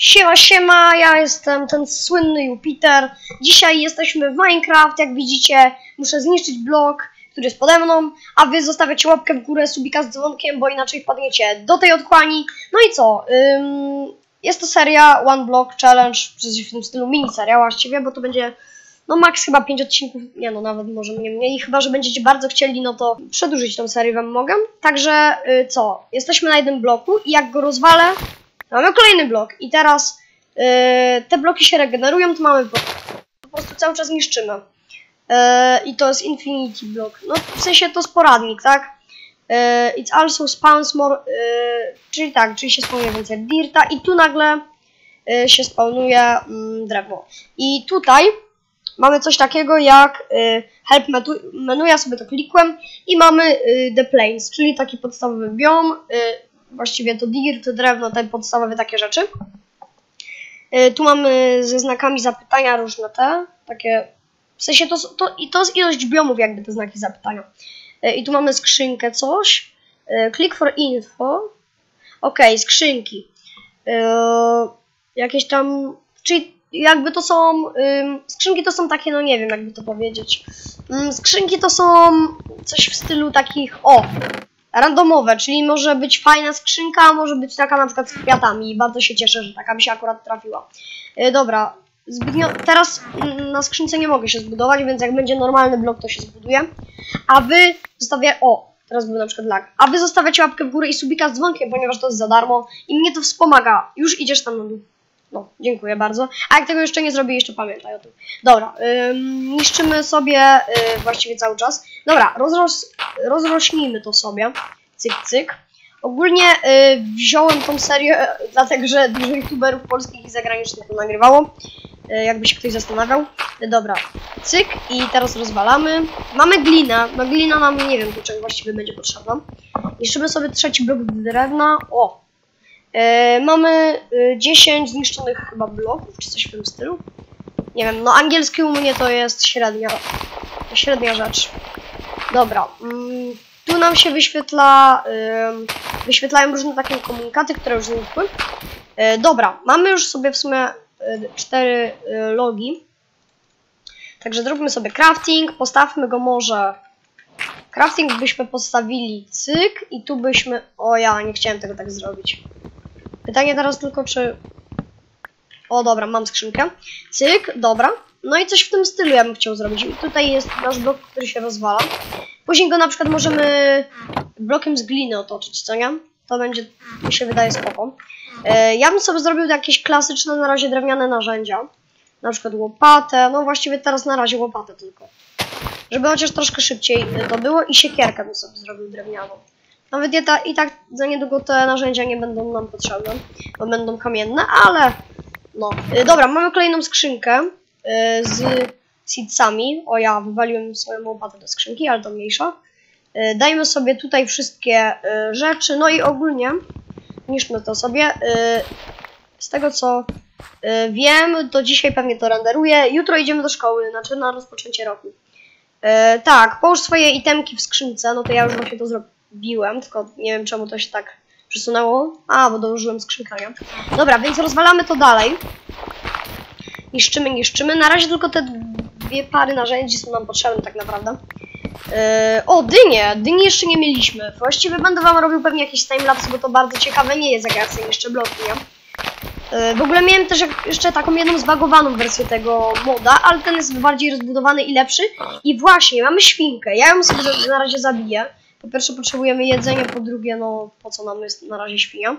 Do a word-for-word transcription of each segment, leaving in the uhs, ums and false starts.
Siema, siema, ja jestem ten słynny Jupiter. Dzisiaj jesteśmy w Minecraft, jak widzicie. Muszę zniszczyć blok, który jest pode mną, a wy zostawiacie łapkę w górę, subika z dzwonkiem, bo inaczej wpadniecie do tej otchłani. No i co? Ym, jest to seria One Block Challenge, coś w tym stylu miniseria właściwie, bo to będzie no max chyba pięć odcinków, nie no, nawet może nie mniej. Chyba że będziecie bardzo chcieli, no to przedłużyć tą serię wam mogę. Także yy, co? Jesteśmy na jednym bloku i jak go rozwalę, mamy kolejny blok i teraz yy, te bloki się regenerują, to mamy po, po prostu cały czas niszczymy. Yy, I to jest Infinity Block. No w sensie to sporadnik, tak? Yy, it's also spawns more, yy, czyli tak, czyli się spawnuje więcej dirta i tu nagle yy, się spawnuje yy, drewno. I tutaj mamy coś takiego jak yy, help menu, ja sobie to klikłem i mamy yy, the plains, czyli taki podstawowy biom. Yy, Właściwie to dirt, drewno, te podstawowe takie rzeczy. Yy, tu mamy ze znakami zapytania różne te, takie, w sensie to, to, i to jest ilość biomów jakby te znaki zapytania. Yy, I tu mamy skrzynkę coś, yy, click for info, ok, skrzynki. Yy, jakieś tam, czyli jakby to są, yy, skrzynki to są takie, no nie wiem jakby to powiedzieć. Yy, skrzynki to są coś w stylu takich, o, randomowe, czyli może być fajna skrzynka, a może być taka na przykład z kwiatami i bardzo się cieszę, że taka mi się akurat trafiła. Yy, dobra, zbytnio, teraz yy, na skrzynce nie mogę się zbudować, więc jak będzie normalny blok, to się zbuduje. A wy zostawiacie, o, teraz był na przykład lag, a wy zostawiacie łapkę w górę i subika z dzwonkiem, ponieważ to jest za darmo i mnie to wspomaga. Już idziesz tam na dół. No, dziękuję bardzo. A jak tego jeszcze nie zrobię, jeszcze pamiętaj o tym. Dobra, ym, niszczymy sobie yy, właściwie cały czas. Dobra, rozros rozrośnijmy to sobie. Cyk, cyk. Ogólnie yy, wziąłem tą serię, yy, dlatego że dużo youtuberów polskich i zagranicznych to nagrywało. Yy, jakby się ktoś zastanawiał. Yy, dobra, cyk i teraz rozwalamy. Mamy glinę. No glina nam nie wiem do czego właściwie będzie potrzebna. Niszczymy sobie trzeci blok drewna. O! Yy, mamy yy, dziesięć zniszczonych chyba bloków, czy coś w tym stylu. Nie wiem, no angielski u mnie to jest średnia, średnia rzecz. Dobra, yy, tu nam się wyświetla, yy, wyświetlają różne takie komunikaty, które już znikły. Yy, dobra, mamy już sobie w sumie yy, cztery yy, logi. Także zróbmy sobie crafting, postawmy go może... Crafting byśmy postawili cyk i tu byśmy... O ja, nie chciałem tego tak zrobić. Pytanie teraz tylko, czy... O, dobra, mam skrzynkę. Cyk, dobra. No i coś w tym stylu ja bym chciał zrobić. I tutaj jest nasz blok, który się rozwala. Później go na przykład możemy blokiem z gliny otoczyć, co nie? To będzie, mi się wydaje, spoko. E, ja bym sobie zrobił jakieś klasyczne, na razie drewniane narzędzia. Na przykład łopatę. No właściwie teraz na razie łopatę tylko. Żeby chociaż troszkę szybciej to było. I siekierkę bym sobie zrobił drewnianą. Nawet i, ta, i tak za niedługo te narzędzia nie będą nam potrzebne, bo będą kamienne, ale no. Yy, dobra, mamy kolejną skrzynkę yy, z seedsami. O ja, wywaliłem swoją łopatę do skrzynki, ale to mniejsza. Yy, dajmy sobie tutaj wszystkie yy, rzeczy, no i ogólnie niszczmy to sobie. Yy, z tego co yy, wiem, to dzisiaj pewnie to renderuję. Jutro idziemy do szkoły, znaczy na rozpoczęcie roku. Yy, tak, połóż swoje itemki w skrzynce, no to ja już właśnie to zrobię. Biłem, tylko nie wiem czemu to się tak przesunęło. A, bo dołożyłem skrzynkę. Dobra, więc rozwalamy to dalej. Niszczymy, niszczymy. Na razie tylko te dwie pary narzędzi są nam potrzebne tak naprawdę. Yy, o, dynie! Dyni jeszcze nie mieliśmy. Właściwie będę wam robił pewnie jakieś timelapse, bo to bardzo ciekawe nie jest, jak ja chcę jeszcze bloki, nie? Yy, w ogóle miałem też jeszcze taką jedną zbagowaną wersję tego moda, ale ten jest bardziej rozbudowany i lepszy. I właśnie, mamy świnkę. Ja ją sobie na razie zabiję. Po pierwsze potrzebujemy jedzenie, po drugie no po co nam jest na razie świnia.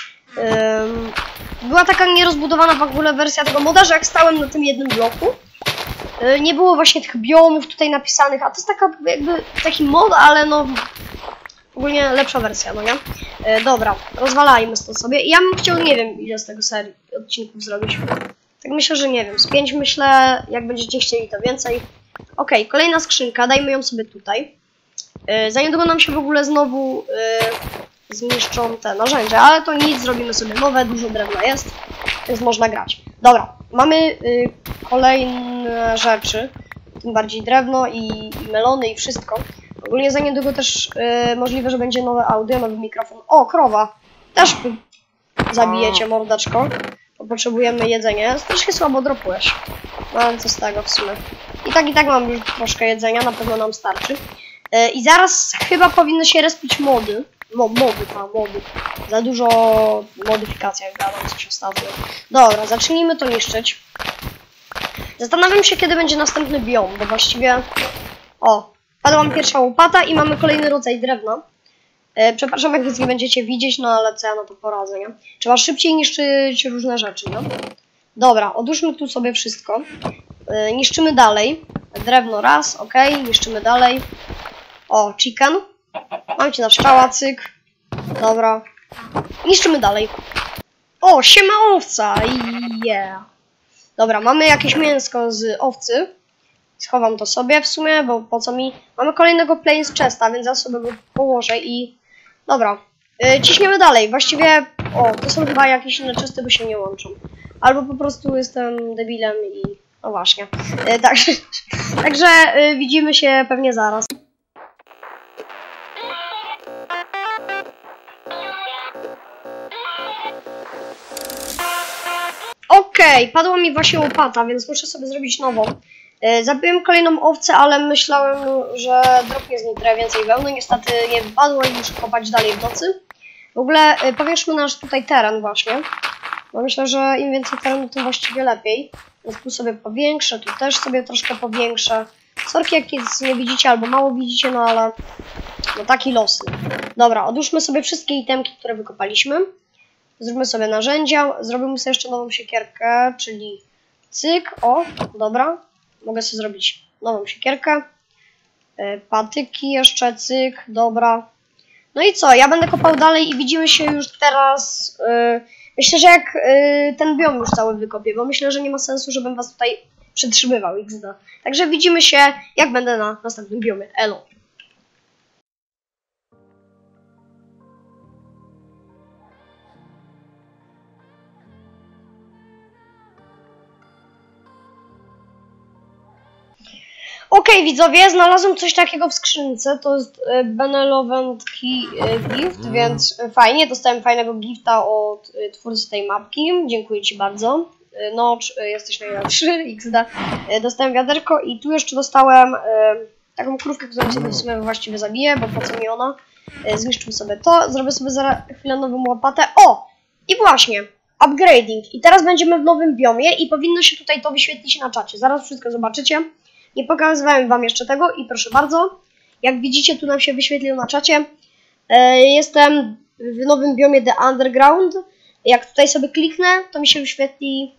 Ym, była taka nierozbudowana w ogóle wersja tego moda, że jak stałem na tym jednym bloku, yy, nie było właśnie tych biomów tutaj napisanych, a to jest taka jakby taki mod, ale no ogólnie lepsza wersja, no nie? Yy, dobra, rozwalajmy to sobie. Ja bym chciał, nie wiem ile z tego serii odcinków zrobić. Tak myślę, że nie wiem, z pięć myślę, jak będziecie chcieli to więcej. Ok, kolejna skrzynka, dajmy ją sobie tutaj. Yy, za niedługo nam się w ogóle znowu yy, zniszczą te narzędzia, ale to nic, zrobimy sobie nowe, dużo drewna jest, więc można grać. Dobra, mamy yy, kolejne rzeczy, tym bardziej drewno i, i melony i wszystko. Ogólnie za niedługo też yy, możliwe, że będzie nowe audio, nowy mikrofon. O, krowa! Też zabijecie, mordaczko. bo potrzebujemy jedzenia. Troszkę słabo dropujesz. No ale co z tego w sumie. I tak i tak mam już troszkę jedzenia, na pewno nam starczy. Yy, I zaraz chyba powinny się respić mody. Mo, mody, ta, mody. Za dużo modyfikacji, jak gadam coś ostatnio. Dobra, zacznijmy to niszczyć. Zastanawiam się, kiedy będzie następny biom, bo właściwie... O, padła mi pierwsza łopata i mamy kolejny rodzaj drewna. E, przepraszam, jak nic nie będziecie widzieć, no ale co ja na to poradzę, nie? Trzeba szybciej niszczyć różne rzeczy, no. Dobra, odłóżmy tu sobie wszystko. E, niszczymy dalej. Drewno raz, ok, niszczymy dalej. O, chicken. Mam cię na strzała, cyk. Dobra. Niszczymy dalej. O, siema owca, yeah. Dobra, mamy jakieś mięsko z owcy. Schowam to sobie w sumie, bo po co mi... Mamy kolejnego plains chesta, więc ja sobie go położę i... Dobra, yy, ciśniemy dalej. Właściwie... O, to są chyba jakieś inne chesty, bo się nie łączą. Albo po prostu jestem debilem i... No właśnie. Yy, także także yy, widzimy się pewnie zaraz. Okej, okay, padła mi właśnie łopata, więc muszę sobie zrobić nową. Yy, zabiłem kolejną owcę, ale myślałem, że dropnie z niej trochę więcej wełny. Niestety nie wypadło i muszę kopać dalej w nocy. W ogóle yy, powieszmy nasz tutaj teren właśnie. Bo myślę, że im więcej terenu, tym właściwie lepiej. Więc tu sobie powiększę, tu też sobie troszkę powiększę. Sorki, jak nic nie widzicie albo mało widzicie, no ale no taki los. Dobra, odłóżmy sobie wszystkie itemki, które wykopaliśmy. Zróbmy sobie narzędzia, zrobimy sobie jeszcze nową siekierkę, czyli cyk, o, dobra. Mogę sobie zrobić nową siekierkę. Yy, patyki jeszcze, cyk, dobra. No i co, ja będę kopał dalej i widzimy się już teraz. Yy, myślę, że jak yy, ten biom już cały wykopię, bo myślę, że nie ma sensu, żebym was tutaj przetrzymywał iks de. Także widzimy się, jak będę na następnym biomie. Elo. Okej, okay, widzowie, znalazłem coś takiego w skrzynce, to jest e, Benevolent Key e, Gift, więc e, fajnie, dostałem fajnego gifta od e, twórcy tej mapki, dziękuję ci bardzo. E, no, e, jesteś najlepszy, iks de. E, dostałem wiaderko i tu jeszcze dostałem e, taką krówkę, którą sobie w sumie właściwie zabiję, bo po co mi ona. E, zniszczymy sobie to, zrobię sobie za chwilę nową łopatę. O! I właśnie, upgrading. I teraz będziemy w nowym biomie i powinno się tutaj to wyświetlić na czacie, zaraz wszystko zobaczycie. Nie pokazywałem wam jeszcze tego i proszę bardzo, jak widzicie, tu nam się wyświetliło na czacie. E, jestem w nowym biomie The Underground. Jak tutaj sobie kliknę, to mi się wyświetli,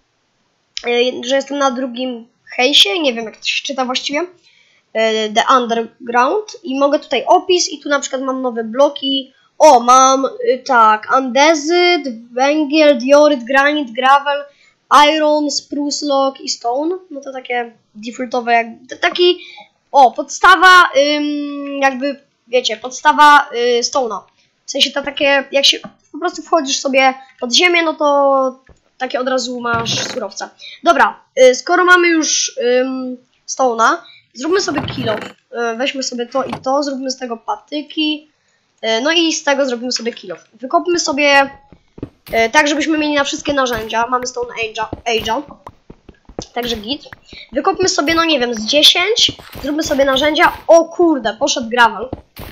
e, że jestem na drugim hejsie, nie wiem jak to się czyta właściwie. E, The Underground i mogę tutaj opis i tu na przykład mam nowe bloki. O, mam y, tak, andezyt, węgiel, dioryt, granit, gravel, iron, spruce log i stone. No to takie defaultowe, jak taki, o, podstawa, ym, jakby, wiecie, podstawa y, stone'a. W sensie to takie, jak się po prostu wchodzisz sobie pod ziemię, no to takie od razu masz surowce. Dobra, y, skoro mamy już ym, stone'a, zróbmy sobie kill off. Y, weźmy sobie to i to, zróbmy z tego patyki, y, no i z tego zrobimy sobie kill off. Wykopmy sobie y, tak, żebyśmy mieli na wszystkie narzędzia. Mamy Stone Age'a. Także git. Wykopmy sobie, no nie wiem, z dziesięć. Zróbmy sobie narzędzia. O kurde, poszedł gravel.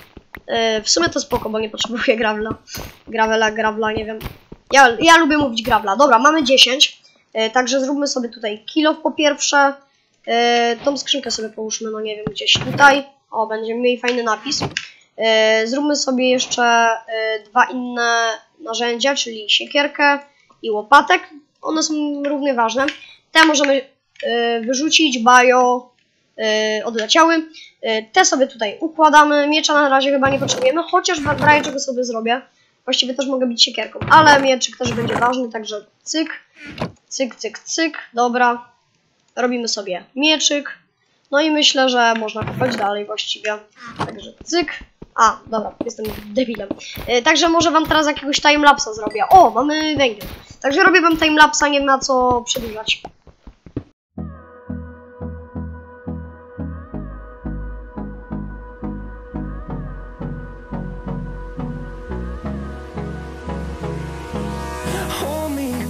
Yy, w sumie to spoko, bo nie potrzebuję gravela. Gravela, gravela, nie wiem. Ja, ja lubię mówić gravela. Dobra, mamy dziesięć. Yy, także zróbmy sobie tutaj kill off po pierwsze. Yy, tą skrzynkę sobie połóżmy, no nie wiem, gdzieś tutaj. O, będziemy mieli fajny napis. Yy, zróbmy sobie jeszcze yy, dwa inne narzędzia, czyli siekierkę i łopatek. One są równie ważne. Te możemy y, wyrzucić, bio y, odleciały. Y, te sobie tutaj układamy. Miecza na razie chyba nie potrzebujemy, chociaż w razie czego sobie zrobię. Właściwie też mogę bić siekierką, ale mieczyk też będzie ważny, także cyk, cyk, cyk, cyk. Dobra, robimy sobie mieczyk. No i myślę, że można kopać dalej właściwie. Także cyk. A, dobra, jestem debilem. Yy, także może wam teraz jakiegoś timelapsa zrobię. O, mamy węgiel. Także robię wam timelapsa, nie ma co przedłużać.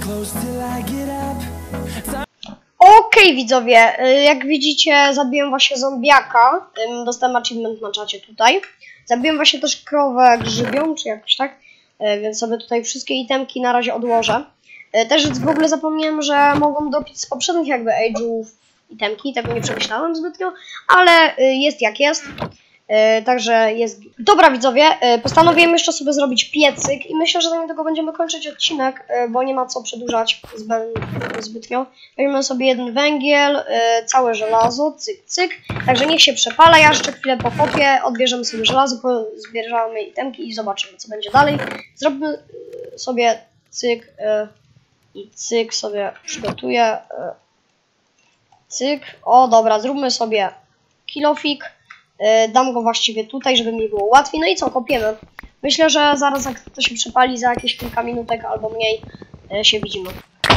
Okej, okay, widzowie, jak widzicie, zabiłem właśnie zombiaka. Dostałem achievement na czacie tutaj. Zabiłem właśnie też krowę grzybią, czy jakoś tak. Więc sobie tutaj wszystkie itemki na razie odłożę. Też w ogóle zapomniałem, że mogą dopić z poprzednich jakby age'ów itemki. Tego nie przemyślałem zbytnio, ale jest jak jest. Także jest... Dobra, widzowie, postanowiłem jeszcze sobie zrobić piecyk i myślę, że do tego będziemy kończyć odcinek, bo nie ma co przedłużać zbytnio. Weźmiemy sobie jeden węgiel, całe żelazo, cyk, cyk. Także niech się przepala, ja jeszcze chwilę pochopię, odbierzemy sobie żelazo, zbierzemy itemki i zobaczymy, co będzie dalej. Zrobimy sobie cyk i cyk sobie przygotuję. Cyk. O, dobra, zróbmy sobie kilofik. Dam go właściwie tutaj, żeby mi było łatwiej. No i co, kopiemy. Myślę, że zaraz jak to się przypali, za jakieś kilka minutek albo mniej się widzimy.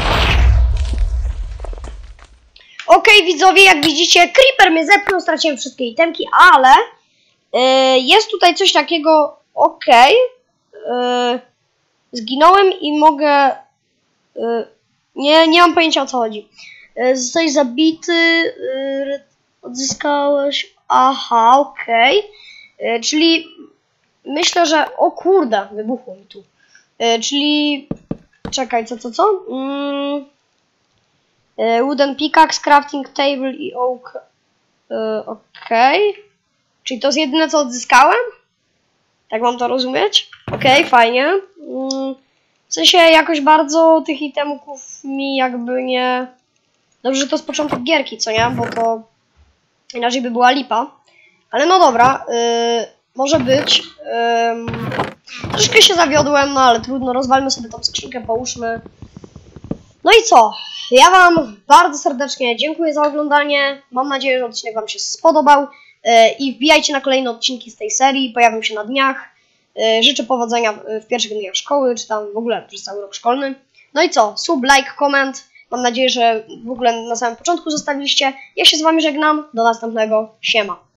Okej, okay, widzowie, jak widzicie, creeper mnie zepchnął, straciłem wszystkie itemki, ale yy, jest tutaj coś takiego. Okej. Okay. Yy, zginąłem i mogę... Yy, nie, nie mam pojęcia, o co chodzi. Yy, zostałeś zabity, yy, odzyskałeś... Aha, okej. Okay. Czyli myślę, że... O kurde, wybuchło mi tu. Yy, czyli... Czekaj, co, co, co? Mm... Yy, wooden pickaxe, crafting table i oak... Yy, okej. Okay. Czyli to jest jedyne, co odzyskałem? Tak mam to rozumieć? Okej, okay, fajnie. Yy, w sensie jakoś bardzo tych itemków mi jakby nie... Dobrze, że to jest początek gierki, co nie? Bo to... Inaczej by była lipa. Ale no dobra, yy, może być. Yy, troszkę się zawiodłem, no ale trudno, rozwalmy sobie tą skrzynkę, połóżmy. No i co? Ja wam bardzo serdecznie dziękuję za oglądanie. Mam nadzieję, że odcinek wam się spodobał. Yy, I wbijajcie na kolejne odcinki z tej serii, pojawią się na dniach. Yy, życzę powodzenia w pierwszych dniach szkoły, czy tam w ogóle przez cały rok szkolny. No i co? Sub, like, koment. Mam nadzieję, że w ogóle na samym początku zostawiliście. Ja się z wami żegnam. Do następnego. Siema.